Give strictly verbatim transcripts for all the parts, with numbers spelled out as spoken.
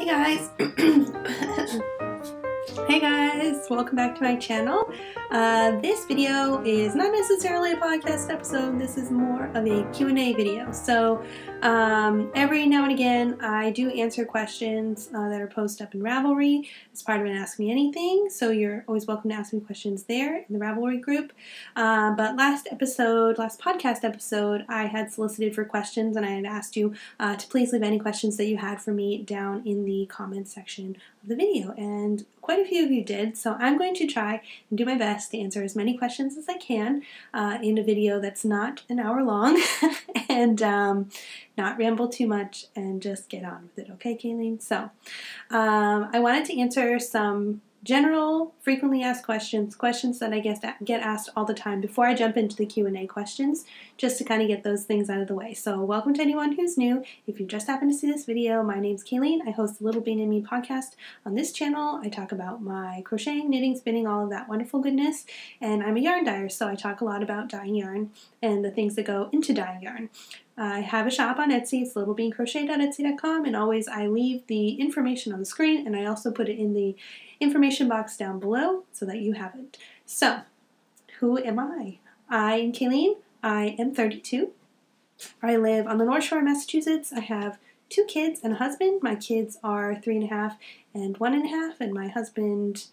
Hey guys! Hey guys! Welcome back to my channel. Uh, this video is not necessarily a podcast episode, this is more of a Q and A video. So um, every now and again I do answer questions uh, that are posted up in Ravelry as part of an Ask Me Anything, so you're always welcome to ask me questions there in the Ravelry group. Uh, but last episode, last podcast episode, I had solicited for questions and I had asked you uh, to please leave any questions that you had for me down in the comments section of the video, and quite a few of you did, so I'm going to try and do my best to answer as many questions as I can uh, in a video that's not an hour long and um, not ramble too much and just get on with it, okay, Kayleen? So um, I wanted to answer some general, frequently asked questions, questions that I guess get asked all the time before I jump into the Q and A questions, just to kind of get those things out of the way. So welcome to anyone who's new. If you just happen to see this video, my name's Kayleen. I host the Littlebean and Me podcast on this channel. I talk about my crocheting, knitting, spinning, all of that wonderful goodness, and I'm a yarn dyer, so I talk a lot about dyeing yarn and the things that go into dyeing yarn. I have a shop on Etsy, it's littlebean crochet dot etsy dot com, and always I leave the information on the screen, and I also put it in the information box down below so that you have it. So, who am I? I am Kayleen. I am thirty-two. I live on the North Shore of Massachusetts. I have two kids and a husband. My kids are three and a half and one and a half, and my husband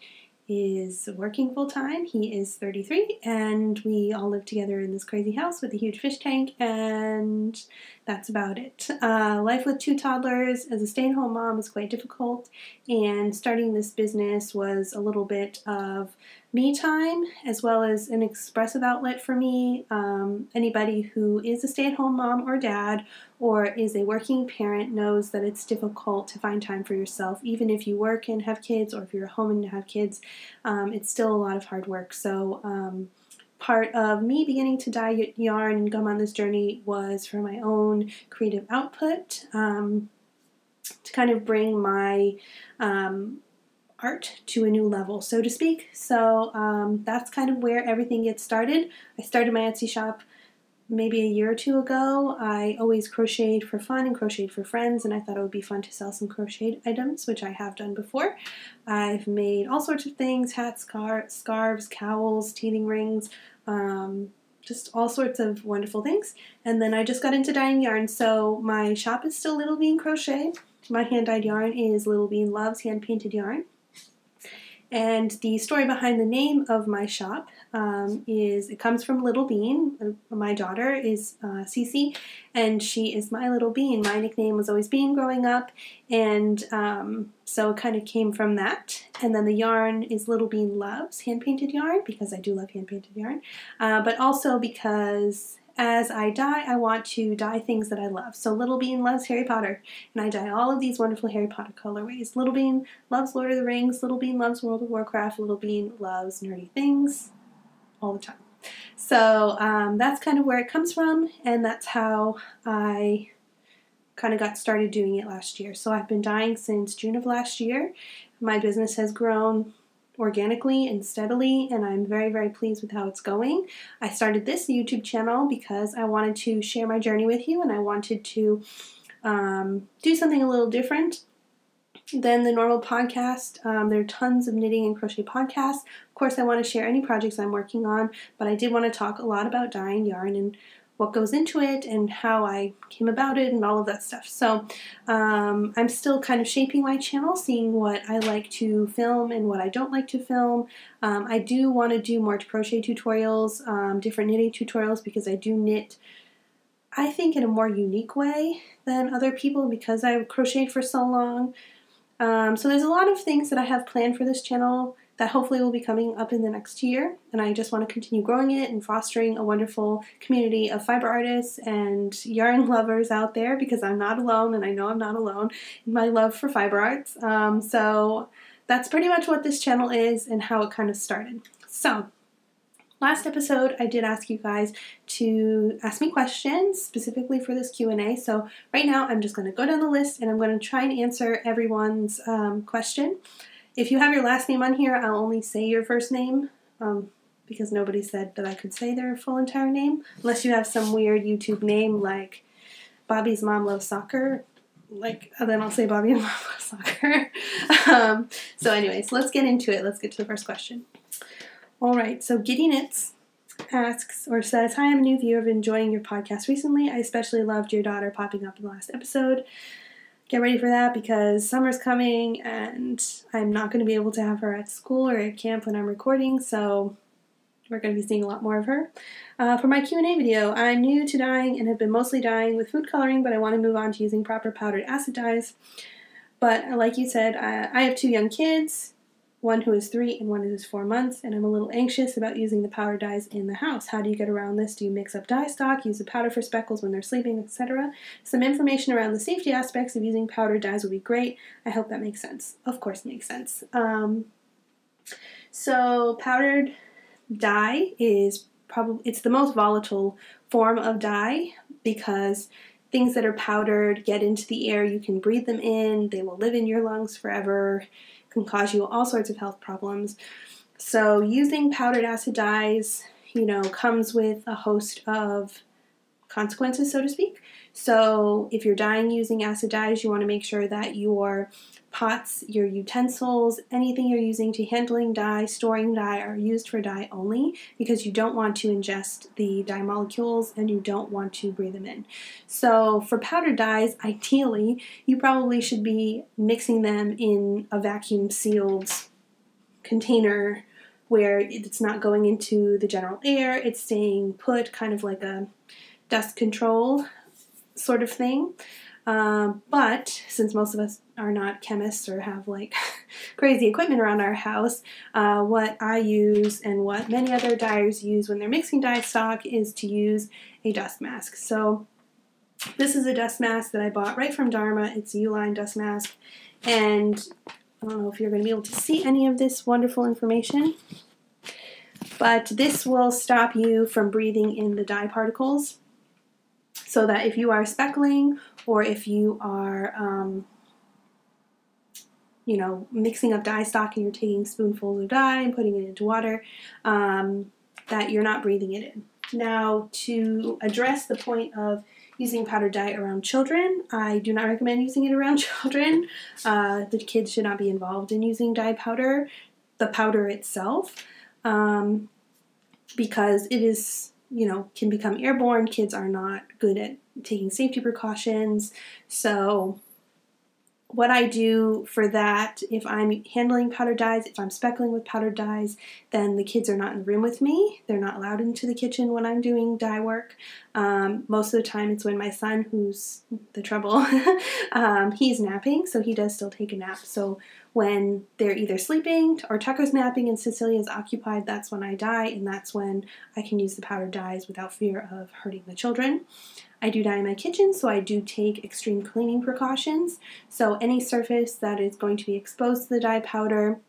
is working full-time. He is thirty-three, and we all live together in this crazy house with a huge fish tank, and that's about it. Uh, life with two toddlers as a stay-at-home mom is quite difficult, and starting this business was a little bit of me time as well as an expressive outlet for me. Um, anybody who is a stay-at-home mom or dad or is a working parent knows that it's difficult to find time for yourself. Even if you work and have kids, or if you're at home and have kids, um, it's still a lot of hard work. So um, part of me beginning to dye yarn and come on this journey was for my own creative output, um, to kind of bring my um, art to a new level, so to speak. So um, that's kind of where everything gets started. I started my Etsy shop maybe a year or two ago. I always crocheted for fun and crocheted for friends, and I thought it would be fun to sell some crocheted items, which I have done before. I've made all sorts of things: hats, scar scarves, cowls, teething rings, um, just all sorts of wonderful things. And then I just got into dyeing yarn, so my shop is still Littlebean Crochet. My hand-dyed yarn is Littlebean Loves hand-painted yarn. And the story behind the name of my shop um, is, it comes from Littlebean. My daughter is uh, Cece, and she is my little bean. My nickname was always Bean growing up, and um, so it kind of came from that. And then the yarn is Littlebean Loves hand-painted yarn, because I do love hand-painted yarn, uh, but also because as I dye, I want to dye things that I love. So Littlebean loves Harry Potter, and I dye all of these wonderful Harry Potter colorways. Littlebean loves Lord of the Rings, Littlebean loves World of Warcraft, Littlebean loves nerdy things all the time. So um, that's kind of where it comes from, and that's how I kind of got started doing it last year. So I've been dyeing since June of last year. My business has grown organically and steadily, and I'm very, very pleased with how it's going. I started this YouTube channel because I wanted to share my journey with you, and I wanted to um, do something a little different than the normal podcast. Um, there are tons of knitting and crochet podcasts. Of course, I want to share any projects I'm working on, but I did want to talk a lot about dyeing yarn and what goes into it and how I came about it and all of that stuff. So um, I'm still kind of shaping my channel, seeing what I like to film and what I don't like to film. Um, I do want to do more crochet tutorials, um, different knitting tutorials, because I do knit, I think, in a more unique way than other people because I've crocheted for so long. Um, so there's a lot of things that I have planned for this channel that hopefully will be coming up in the next year, and I just want to continue growing it and fostering a wonderful community of fiber artists and yarn lovers out there, because I'm not alone, and I know I'm not alone in my love for fiber arts. Um, so that's pretty much what this channel is and how it kind of started. So last episode I did ask you guys to ask me questions specifically for this Q and A, so right now I'm just going to go down the list and I'm going to try and answer everyone's um, question. If you have your last name on here, I'll only say your first name, um, because nobody said that I could say their full entire name, unless you have some weird YouTube name like Bobby's Mom Loves Soccer. like, and then I'll say Bobby and Mama soccer. um, so anyways, let's get into it. Let's get to the first question. All right, so GiddyKnits asks or says, hi, I'm a new viewer of enjoying your podcast recently. I especially loved your daughter popping up in the last episode. Get ready for that because summer's coming and I'm not going to be able to have her at school or at camp when I'm recording, so we're going to be seeing a lot more of her. Uh, for my Q and A video, I'm new to dyeing and have been mostly dyeing with food coloring, but I want to move on to using proper powdered acid dyes. But like you said, I, I have two young kids, one who is three and one who is four months, and I'm a little anxious about using the powder dyes in the house. How do you get around this? Do you mix up dye stock, use the powder for speckles when they're sleeping, et cetera? Some information around the safety aspects of using powder dyes would be great. I hope that makes sense. Of course it makes sense. Um, so powdered dye is probably, it's the most volatile form of dye because things that are powdered get into the air, you can breathe them in, they will live in your lungs forever, can cause you all sorts of health problems. So using powdered acid dyes, you know, comes with a host of consequences, so to speak. So if you're dyeing using acid dyes, you want to make sure that your pots, your utensils, anything you're using to handling dye, storing dye, are used for dye only because you don't want to ingest the dye molecules and you don't want to breathe them in. So for powdered dyes, ideally, you probably should be mixing them in a vacuum sealed container where it's not going into the general air, it's staying put, kind of like a dust control sort of thing. Um, but since most of us are not chemists or have like crazy equipment around our house, uh, what I use and what many other dyers use when they're mixing dye stock is to use a dust mask. So this is a dust mask that I bought right from Dharma. It's a Uline dust mask, and I don't know if you're going to be able to see any of this wonderful information, but this will stop you from breathing in the dye particles. So that if you are speckling or if you are, um, you know, mixing up dye stock and you're taking spoonfuls of dye and putting it into water, um, that you're not breathing it in. Now, to address the point of using powdered dye around children, I do not recommend using it around children. Uh, the kids should not be involved in using dye powder, the powder itself, um, because it is, you know, can become airborne. Kids are not good at taking safety precautions. So what I do for that, if I'm handling powdered dyes, if I'm speckling with powdered dyes, then the kids are not in the room with me. They're not allowed into the kitchen when I'm doing dye work. Um, most of the time it's when my son, who's the trouble, um, he's napping, so he does still take a nap. So when they're either sleeping or Tucker's napping and Cecilia's occupied, that's when I dye, and that's when I can use the powdered dyes without fear of hurting the children. I do dye in my kitchen, so I do take extreme cleaning precautions. So any surface that is going to be exposed to the dye powder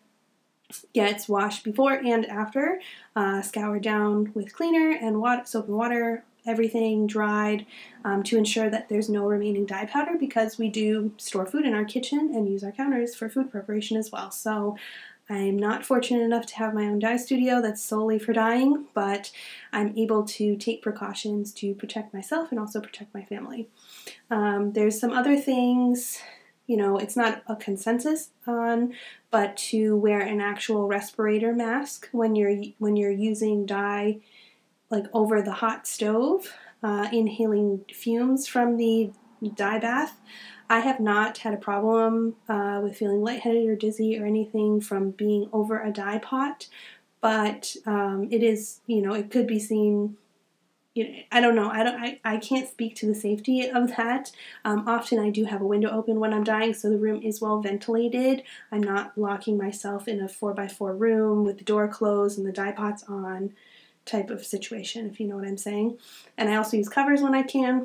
gets washed before and after, uh, scoured down with cleaner and water, soap and water, everything dried, um, to ensure that there's no remaining dye powder, because we do store food in our kitchen and use our counters for food preparation as well. So I'm not fortunate enough to have my own dye studio that's solely for dyeing, but I'm able to take precautions to protect myself and also protect my family. Um, there's some other things, you know, it's not a consensus on, but to wear an actual respirator mask when you're when you're using dye, like over the hot stove, uh, inhaling fumes from the dye bath. I have not had a problem uh, with feeling lightheaded or dizzy or anything from being over a dye pot, but um, it is, you know, it could be seen, you know, I don't know, I don't, I, I can't speak to the safety of that. Um, often I do have a window open when I'm dyeing, so the room is well ventilated. I'm not locking myself in a four by four room with the door closed and the dye pots on type of situation, if you know what I'm saying. And I also use covers when I can.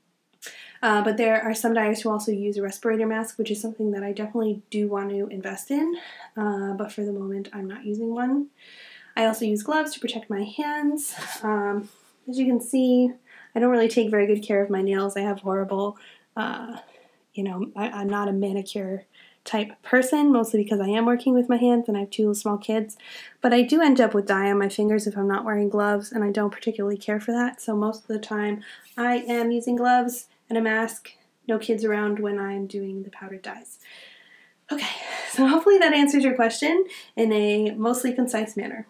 Uh, but there are some dyers who also use a respirator mask, which is something that I definitely do want to invest in, uh, but for the moment I'm not using one. I also use gloves to protect my hands. Um, as you can see, I don't really take very good care of my nails. I have horrible, uh, you know, I, I'm not a manicure type person, mostly because I am working with my hands and I have two small kids, but I do end up with dye on my fingers if I'm not wearing gloves, and I don't particularly care for that, so most of the time I am using gloves and a mask no kids around when I'm doing the powdered dyes. Okay, so hopefully that answers your question in a mostly concise manner.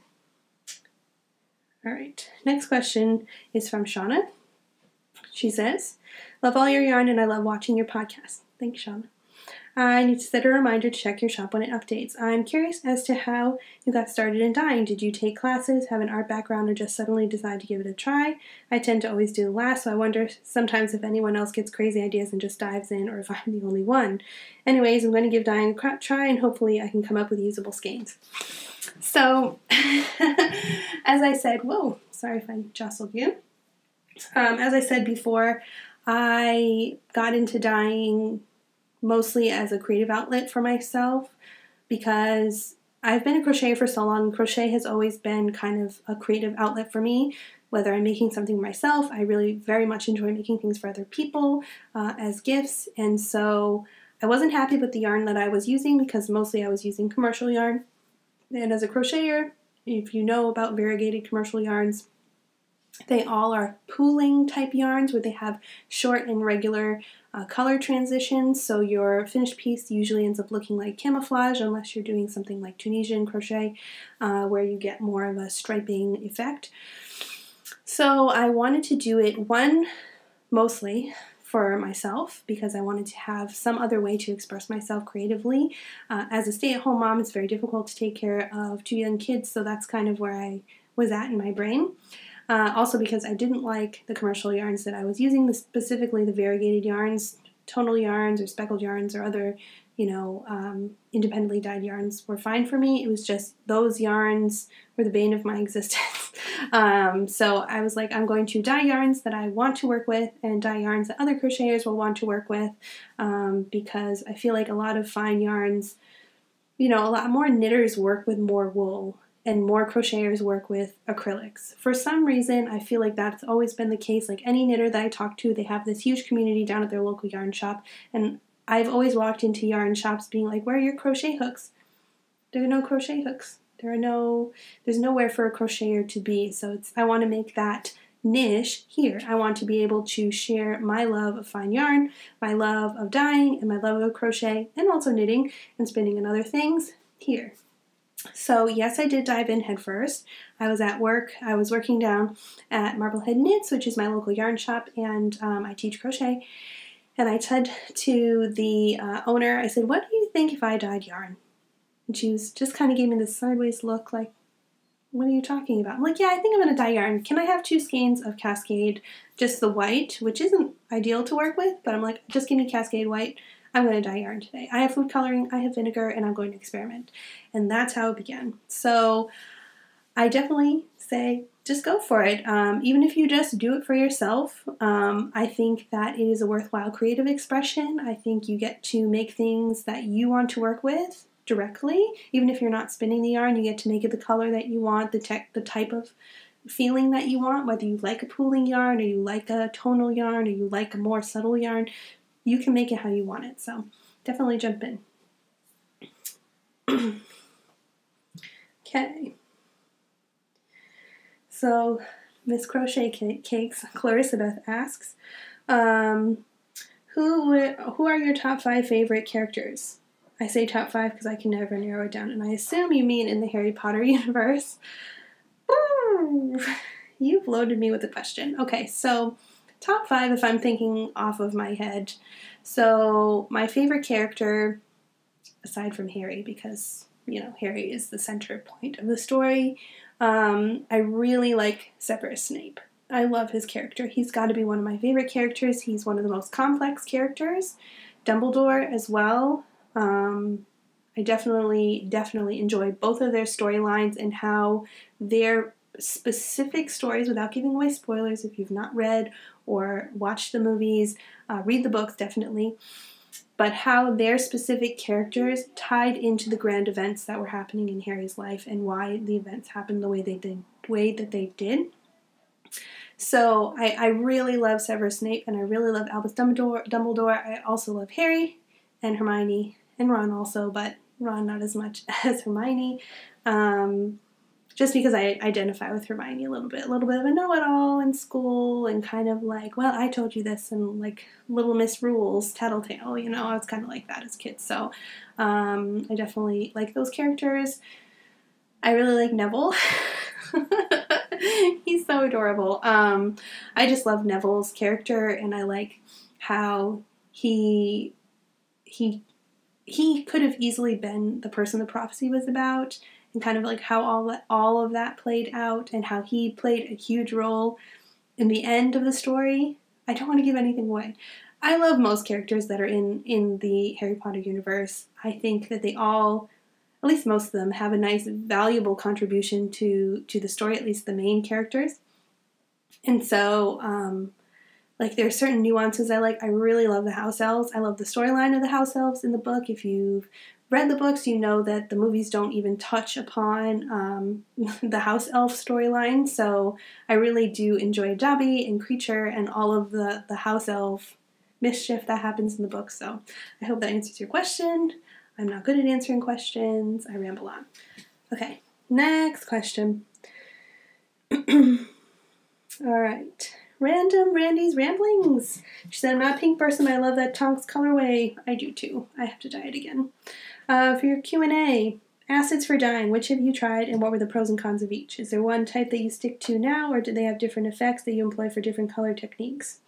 All right, next question is from Shauna. She says, love all your yarn and I love watching your podcast. Thanks, Shauna. I need to set a reminder to check your shop when it updates. I'm curious as to how you got started in dyeing. Did you take classes, have an art background, or just suddenly decide to give it a try? I tend to always do the last, so I wonder sometimes if anyone else gets crazy ideas and just dives in, or if I'm the only one. Anyways, I'm going to give dyeing a try, and hopefully I can come up with usable skeins. So, as I said, whoa, sorry if I jostled you. Um, as I said before, I got into dyeing mostly as a creative outlet for myself because I've been a crocheter for so long. Crochet has always been kind of a creative outlet for me, whether I'm making something myself. I really very much enjoy making things for other people uh, as gifts, and so I wasn't happy with the yarn that I was using because mostly I was using commercial yarn. And as a crocheter, if you know about variegated commercial yarns, they all are pooling type yarns where they have short and regular uh, color transitions, so your finished piece usually ends up looking like camouflage unless you're doing something like Tunisian crochet uh, where you get more of a striping effect. So I wanted to do it, one, mostly for myself because I wanted to have some other way to express myself creatively. Uh, as a stay-at-home mom, it's very difficult to take care of two young kids, so that's kind of where I was at in my brain. Uh, also because I didn't like the commercial yarns that I was using, specifically the variegated yarns, tonal yarns or speckled yarns or other, you know, um, independently dyed yarns were fine for me. It was just those yarns were the bane of my existence. um, so I was like, I'm going to dye yarns that I want to work with and dye yarns that other crocheters will want to work with um, because I feel like a lot of fine yarns, you know, a lot more knitters work with more wool and more crocheters work with acrylics. For some reason, I feel like that's always been the case. Like any knitter that I talk to, they have this huge community down at their local yarn shop, and I've always walked into yarn shops being like, where are your crochet hooks? There are no crochet hooks. There are no, there's nowhere for a crocheter to be, so it's, I want to make that niche here. I want to be able to share my love of fine yarn, my love of dyeing, and my love of crochet, and also knitting and spinning and other things here. So yes, I did dive in head first. I was at work. I was working down at Marblehead Knits, which is my local yarn shop, and um, I teach crochet. And I said to the uh, owner, I said, what do you think if I dyed yarn? And she was just kind of gave me this sideways look like, what are you talking about? I'm like, yeah, I think I'm going to dye yarn. Can I have two skeins of Cascade, just the white, which isn't ideal to work with, but I'm like, just give me Cascade white. I'm going to dye yarn today. I have food coloring, I have vinegar, and I'm going to experiment. And that's how it began. So I definitely say just go for it. Um, even if you just do it for yourself, um, I think that it is a worthwhile creative expression. I think you get to make things that you want to work with directly. Even if you're not spinning the yarn, you get to make it the color that you want, the, tech, the type of feeling that you want, whether you like a pooling yarn or you like a tonal yarn or you like a more subtle yarn. You can make it how you want it, so definitely jump in. Okay. So, Miss Crochet Cakes, Clarisabeth asks, um, who, who are your top five favorite characters? I say top five because I can never narrow it down, and I assume you mean in the Harry Potter universe. Ooh, you've loaded me with a question. Okay, so top five if I'm thinking off of my head. So my favorite character, aside from Harry, because, you know, Harry is the center point of the story, um, I really like Severus Snape. I love his character. He's got to be one of my favorite characters. He's one of the most complex characters. Dumbledore as well. Um, I definitely, definitely enjoy both of their storylines and how their specific stories, without giving away spoilers if you've not read or watched the movies, uh, read the books definitely, but how their specific characters tied into the grand events that were happening in Harry's life and why the events happened the way they did, way that they did. So I, I really love Severus Snape and I really love Albus Dumbledore. Dumbledore. I also love Harry and Hermione and Ron also, but Ron not as much as Hermione. Um, just because I identify with Hermione a little bit, a little bit of a know-it-all in school, and kind of like, well, I told you this, and like Little Miss Rules, Tattletale, you know, I was kind of like that as kids. So um, I definitely like those characters. I really like Neville. He's so adorable. Um, I just love Neville's character, and I like how he he he could have easily been the person the prophecy was about, and kind of like how all that, all of that played out, and how he played a huge role in the end of the story. I don't want to give anything away. I love most characters that are in in the Harry Potter universe. I think that they all, at least most of them, have a nice, valuable contribution to to the story, at least the main characters. And so, um, like, there are certain nuances I like. I really love the house elves. I love the storyline of the house elves in the book. If you've read the books, you know that the movies don't even touch upon um, the house elf storyline. So I really do enjoy Dobby and Creature and all of the, the house elf mischief that happens in the book. So I hope that answers your question. I'm not good at answering questions. I ramble on. Okay, next question. All right. Random Randy's Ramblings. She said, I'm not a pink person, but I love that Tonks colorway. I do too. I have to dye it again. Uh, for your Q and A, acids for dyeing, which have you tried and what were the pros and cons of each? Is there one type that you stick to now, or do they have different effects that you employ for different color techniques?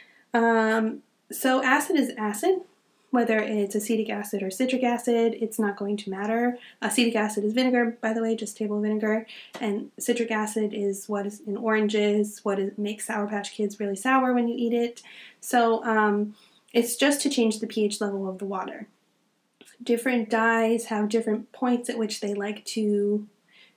Um, so acid is acid. Whether it's acetic acid or citric acid, it's not going to matter. Acetic acid is vinegar, by the way, just table vinegar. And citric acid is what is in oranges, what is, makes Sour Patch Kids really sour when you eat it. So um, it's just to change the pH level of the water. Different dyes have different points at which they like to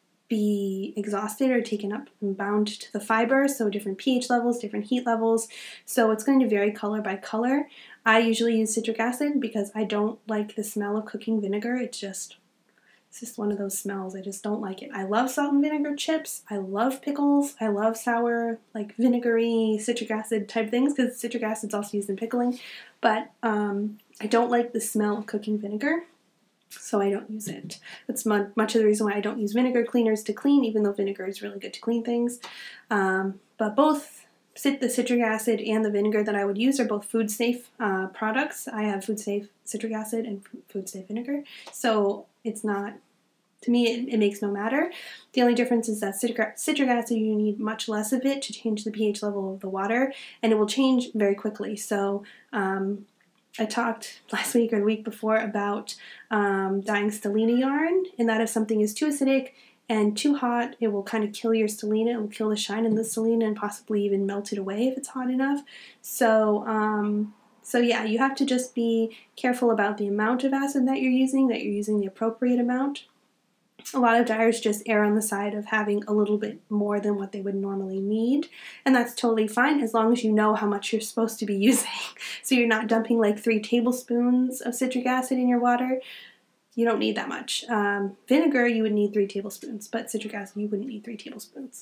be exhausted or taken up and bound to the fiber, so different pH levels, different heat levels, so it's going to vary color by color. I usually use citric acid because I don't like the smell of cooking vinegar. It's just, it's just one of those smells. I just don't like it. I love salt and vinegar chips. I love pickles. I love sour, like vinegary, citric acid type things because citric acid is also used in pickling, but um, I don't like the smell of cooking vinegar. So I don't use it. That's much of the reason why I don't use vinegar cleaners to clean, even though vinegar is really good to clean things. Um, but both the citric acid and the vinegar that I would use are both food safe uh, products. I have food safe citric acid and food safe vinegar. So it's not, to me, it, it makes no matter. The only difference is that citric, citric acid, you need much less of it to change the pH level of the water, and it will change very quickly. So, um, I talked last week or the week before about um, dyeing stellina yarn, and that if something is too acidic and too hot, it will kind of kill your stellina. It will kill the shine in the stellina and possibly even melt it away if it's hot enough. So, um, so yeah, you have to just be careful about the amount of acid that you're using, that you're using the appropriate amount. A lot of dyers just err on the side of having a little bit more than what they would normally need, and that's totally fine as long as you know how much you're supposed to be using. So you're not dumping like three tablespoons of citric acid in your water. You don't need that much. Um, vinegar, you would need three tablespoons, but citric acid, you wouldn't need three tablespoons.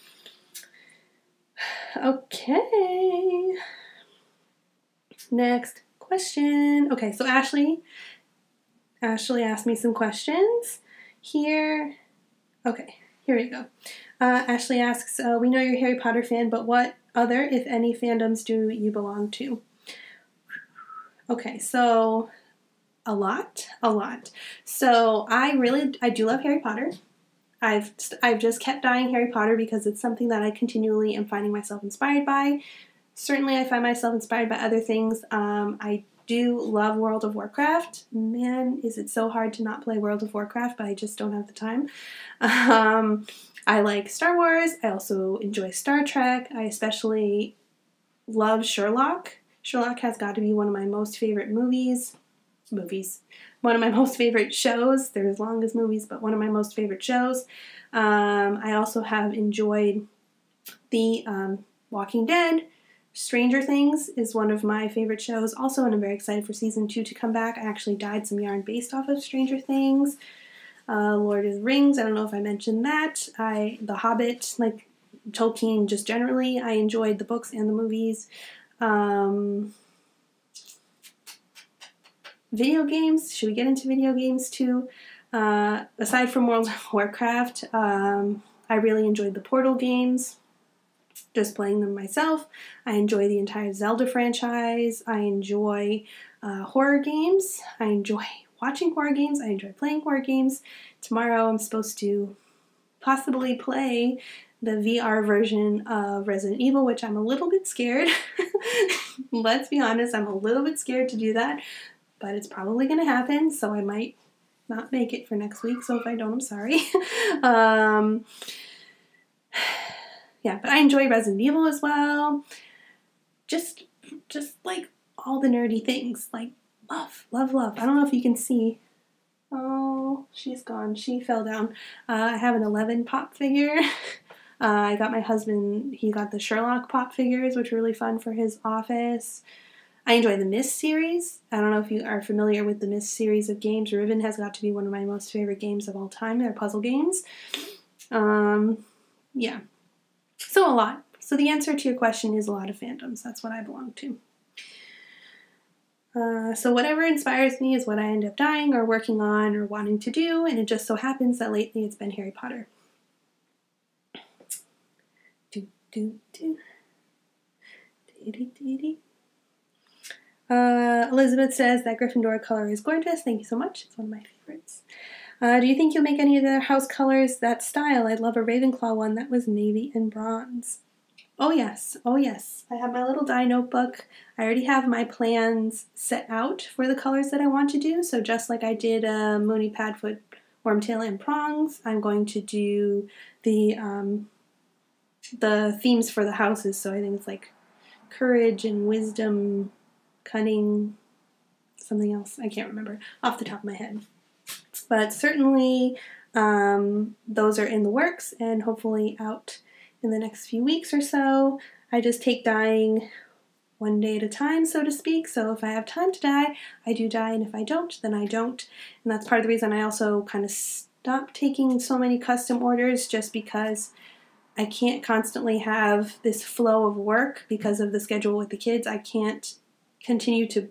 Okay. Next question. Okay, so Ashley, Ashley asked me some questions. Here, okay, here we go. Uh, Ashley asks, uh, we know you're a Harry Potter fan, but what other, if any, fandoms do you belong to? Okay, so a lot, a lot. So I really, I do love Harry Potter. I've, I've just kept dyeing Harry Potter because it's something that I continually am finding myself inspired by. Certainly I find myself inspired by other things. Um, I do love World of Warcraft. Man, is it so hard to not play World of Warcraft, but I just don't have the time. Um, I like Star Wars. I also enjoy Star Trek. I especially love Sherlock. Sherlock has got to be one of my most favorite movies. Movies. One of my most favorite shows. They're as long as movies, but one of my most favorite shows. Um, I also have enjoyed the um, Walking Dead. Stranger Things is one of my favorite shows also, and I'm very excited for season two to come back. I actually dyed some yarn based off of Stranger Things. Uh, Lord of the Rings, I don't know if I mentioned that. I, The Hobbit, like Tolkien just generally, I enjoyed the books and the movies. Um, video games, should we get into video games too? Uh, aside from World of Warcraft, um, I really enjoyed the Portal games, just playing them myself. I enjoy the entire Zelda franchise. I enjoy uh, horror games. I enjoy watching horror games. I enjoy playing horror games. Tomorrow I'm supposed to possibly play the V R version of Resident Evil, which I'm a little bit scared. Let's be honest, I'm a little bit scared to do that, but it's probably going to happen, so I might not make it for next week, so if I don't, I'm sorry. um, yeah, but I enjoy Resident Evil as well. Just, just like all the nerdy things, like love, love, love. I don't know if you can see. Oh, she's gone. She fell down. Uh, I have an eleven pop figure. uh, I got my husband, he got the Sherlock pop figures, which are really fun for his office. I enjoy the Myst series. I don't know if you are familiar with the Myst series of games. Riven has got to be one of my most favorite games of all time. They're puzzle games. Um, yeah. So a lot. So the answer to your question is a lot of fandoms. That's what I belong to. Uh, so whatever inspires me is what I end up dying or working on or wanting to do, and it just so happens that lately it's been Harry Potter. Do, do, do. Dee, dee, dee. Uh, Elizabeth says that Gryffindor color is gorgeous. Thank you so much. It's one of my favorites. Uh, do you think you'll make any of the house colors that style? I'd love a Ravenclaw one that was navy and bronze. Oh yes, oh yes. I have my little dye notebook. I already have my plans set out for the colors that I want to do. So just like I did uh, Moony, Padfoot, Wormtail, and Prongs, I'm going to do the um, the themes for the houses. So I think it's like courage and wisdom, cunning, something else. I can't remember off the top of my head. But certainly um, those are in the works and hopefully out in the next few weeks or so. I just take dyeing one day at a time, so to speak. So if I have time to dye, I do dye, and if I don't, then I don't. And that's part of the reason I also kind of stopped taking so many custom orders, just because I can't constantly have this flow of work because of the schedule with the kids. I can't continue to,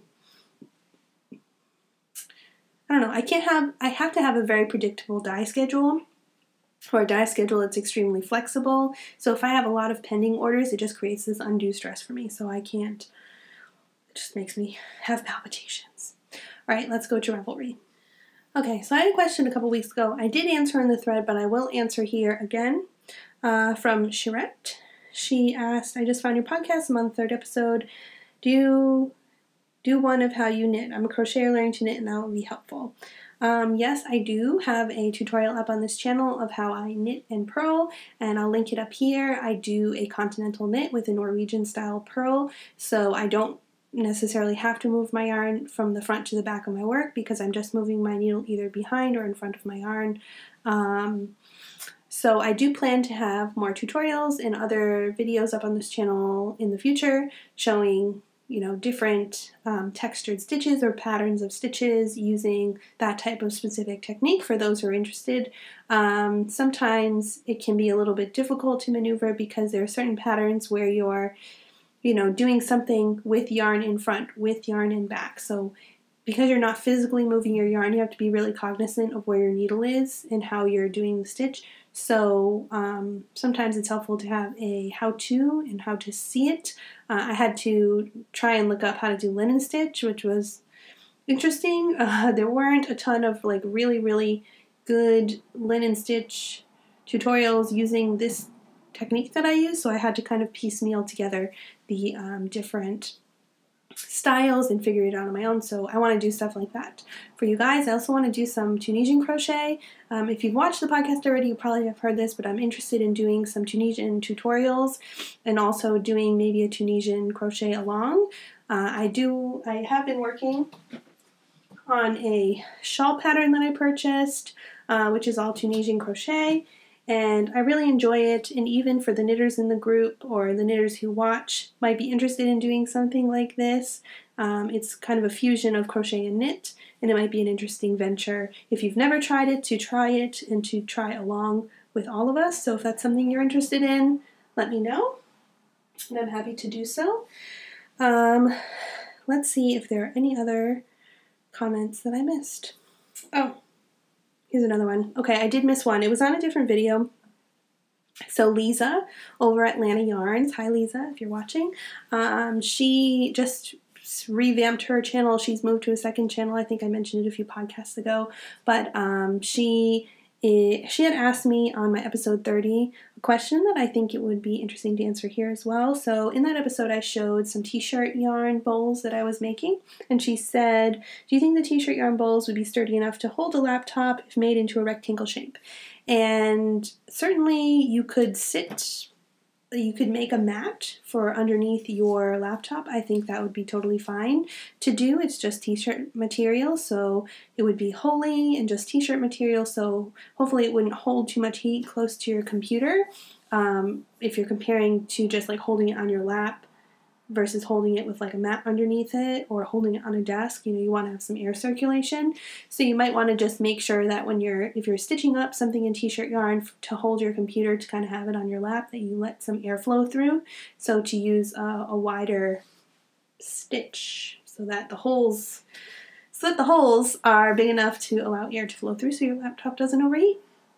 I don't know, I can't have, I have to have a very predictable dye schedule, or a dye schedule that's extremely flexible. So if I have a lot of pending orders, it just creates this undue stress for me. So I can't, it just makes me have palpitations. All right, let's go to Ravelry. Okay, so I had a question a couple weeks ago. I did answer in the thread, but I will answer here again uh, from Shirette. She asked, I just found your podcast. I'm on the third episode. Do you do one of how you knit? I'm a crocheter learning to knit, and that will be helpful. Um, yes, I do have a tutorial up on this channel of how I knit and purl, and I'll link it up here. I do a continental knit with a Norwegian style purl, so I don't necessarily have to move my yarn from the front to the back of my work, because I'm just moving my needle either behind or in front of my yarn. Um, so I do plan to have more tutorials and other videos up on this channel in the future showing, you know, different um, textured stitches or patterns of stitches using that type of specific technique for those who are interested. Um, sometimes it can be a little bit difficult to maneuver because there are certain patterns where you're, you know, doing something with yarn in front, with yarn in back. So because you're not physically moving your yarn, you have to be really cognizant of where your needle is and how you're doing the stitch. So um, sometimes it's helpful to have a how-to and how to see it. Uh, I had to try and look up how to do linen stitch, which was interesting. Uh, there weren't a ton of like really, really good linen stitch tutorials using this technique that I use, so I had to kind of piecemeal together the um, different styles and figure it out on my own. So I want to do stuff like that for you guys. I also want to do some Tunisian crochet. Um, if you've watched the podcast already, you probably have heard this, but I'm interested in doing some Tunisian tutorials and also doing maybe a Tunisian crochet along. Uh, I do, I have been working on a shawl pattern that I purchased, uh, which is all Tunisian crochet. And I really enjoy it, and even for the knitters in the group or the knitters who watch might be interested in doing something like this. Um, it's kind of a fusion of crochet and knit, and it might be an interesting venture if you've never tried it, to try it and to try along with all of us. So if that's something you're interested in, let me know, and I'm happy to do so. Um, let's see if there are any other comments that I missed. Oh. here's another one. Okay, I did miss one. It was on a different video. So Lisa over at Lana Yarns, hi Lisa if you're watching, um, she just revamped her channel. She's moved to a second channel. I think I mentioned it a few podcasts ago, but um, she it, she had asked me on my episode thirty a question that I think it would be interesting to answer here as well. So in that episode I showed some t-shirt yarn bowls that I was making, and she said, do you think the t-shirt yarn bowls would be sturdy enough to hold a laptop if made into a rectangle shape? And certainly you could sit, you could make a mat for underneath your laptop. I think that would be totally fine to do. It's just t-shirt material, so it would be holey and just t-shirt material, so hopefully it wouldn't hold too much heat close to your computer. Um, if you're comparing to just like holding it on your lap versus holding it with like a mat underneath it or holding it on a desk, you know, you want to have some air circulation. So you might want to just make sure that when you're, if you're stitching up something in t-shirt yarn to hold your computer to kind of have it on your lap, that you let some air flow through. So to use a, a wider stitch so that the holes, so that the holes are big enough to allow air to flow through so your laptop doesn't overheat.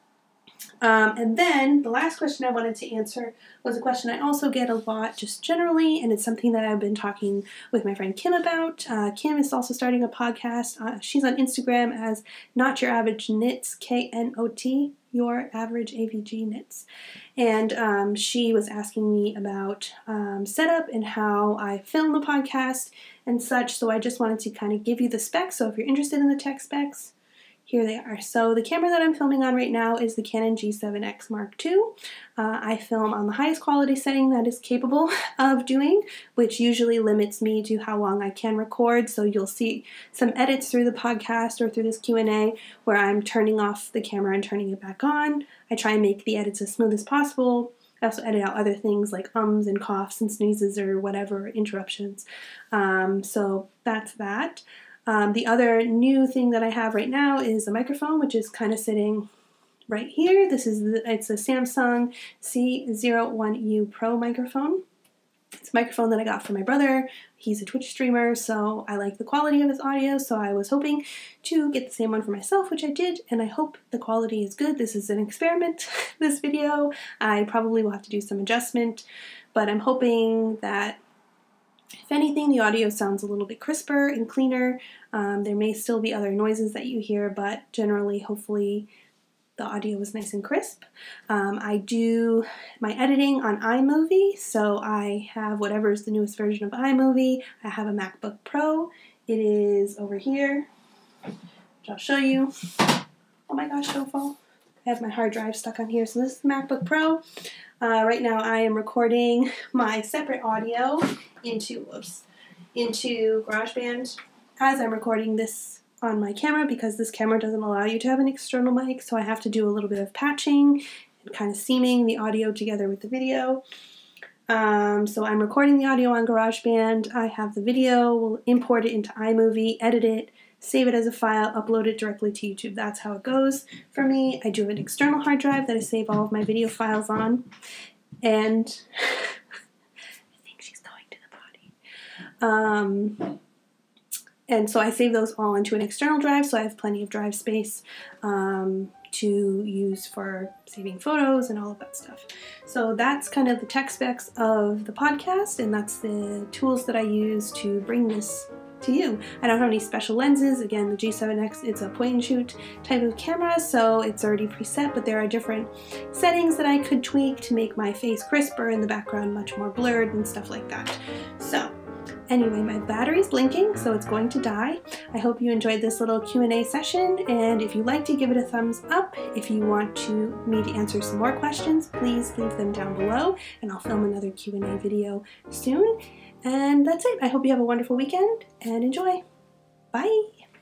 Um, and then the last question I wanted to answer was a question I also get a lot just generally, and it's something that I've been talking with my friend Kim about. Uh, Kim is also starting a podcast. Uh, she's on Instagram as Not Your Average Knits, K N O T, Your Average A V G Knits. And um, she was asking me about um, setup and how I film the podcast and such, so I just wanted to kind of give you the specs. So if you're interested in the tech specs, here they are. So the camera that I'm filming on right now is the Canon G seven X Mark two. Uh, I film on the highest quality setting that is capable of doing, which usually limits me to how long I can record. So you'll see some edits through the podcast or through this Q and A where I'm turning off the camera and turning it back on. I try and make the edits as smooth as possible. I also edit out other things like ums and coughs and sneezes or whatever, interruptions. Um, so that's that. Um, the other new thing that I have right now is a microphone, which is kind of sitting right here. This is the, it's a Samsung C zero one U Pro microphone. It's a microphone that I got from my brother. He's a Twitch streamer, so I like the quality of his audio, so I was hoping to get the same one for myself, which I did, and I hope the quality is good. This is an experiment, this video. I probably will have to do some adjustment, but I'm hoping that if anything, the audio sounds a little bit crisper and cleaner. Um, there may still be other noises that you hear, but generally, hopefully, the audio is nice and crisp. Um, I do my editing on iMovie, so I have whatever is the newest version of iMovie. I have a MacBook Pro. It is over here, which I'll show you. Oh my gosh, don't fall. I have my hard drive stuck on here. So this is the MacBook Pro. Uh, right now I am recording my separate audio into, whoops, into GarageBand as I'm recording this on my camera, because this camera doesn't allow you to have an external mic, so I have to do a little bit of patching and kind of seaming the audio together with the video. Um, so I'm recording the audio on GarageBand. I have the video, we'll import it into iMovie, edit it, save it as a file, upload it directly to YouTube. That's how it goes for me. I do have an external hard drive that I save all of my video files on, and I think she's going to the potty. Um, and so I save those all into an external drive, so I have plenty of drive space um, to use for saving photos and all of that stuff. So that's kind of the tech specs of the podcast, and that's the tools that I use to bring this to you. I don't have any special lenses. Again, the G seven X, it's a point and shoot type of camera, so it's already preset, but there are different settings that I could tweak to make my face crisper and the background much more blurred and stuff like that. So anyway, my battery's blinking, so it's going to die. I hope you enjoyed this little Q and A session, and if you'd like to give it a thumbs up, if you want to me to answer some more questions, please leave them down below, and I'll film another Q and A video soon. And that's it. I hope you have a wonderful weekend and enjoy. Bye!